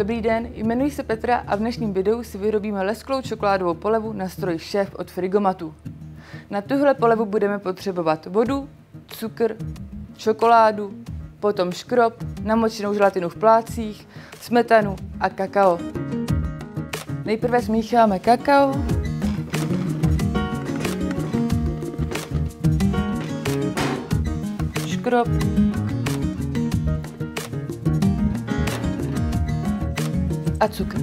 Dobrý den, jmenuji se Petra a v dnešním videu si vyrobíme lesklou čokoládovou polevu na stroji Šéf od Frigomatu. Na tuhle polevu budeme potřebovat vodu, cukr, čokoládu, potom škrob, namočenou želatinu v plácích, smetanu a kakao. Nejprve smícháme kakao, škrob, a cukr.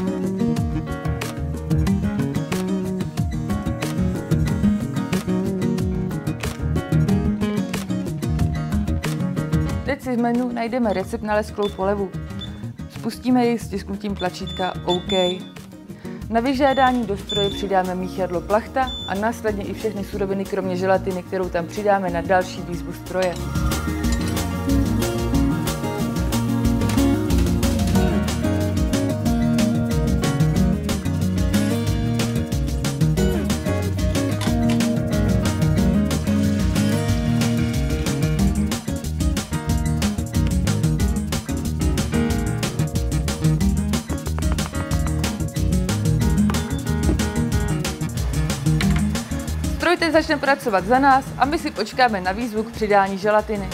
Teď si v menu najdeme recept na lesklou polevu. Spustíme ji stisknutím tlačítka OK. Na vyžádání do stroje přidáme míchadlo plachta a následně i všechny suroviny kromě želatiny, kterou tam přidáme na další výzvu stroje. Stroj teď začne pracovat za nás a my si počkáme na výzvu k přidání želatiny.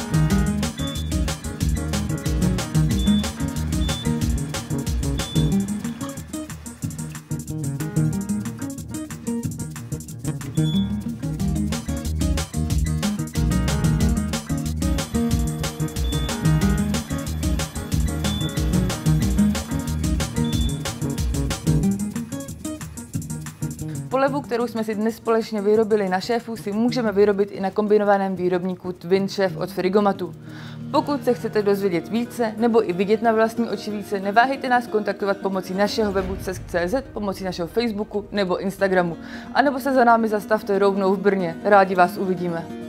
Polevu, kterou jsme si dnes společně vyrobili na Šéfu, si můžeme vyrobit i na kombinovaném výrobníku Twin Chef od Frigomatu. Pokud se chcete dozvědět více nebo i vidět na vlastní oči více, neváhejte nás kontaktovat pomocí našeho webu cesk.cz, pomocí našeho Facebooku nebo Instagramu. A nebo se za námi zastavte rovnou v Brně. Rádi vás uvidíme.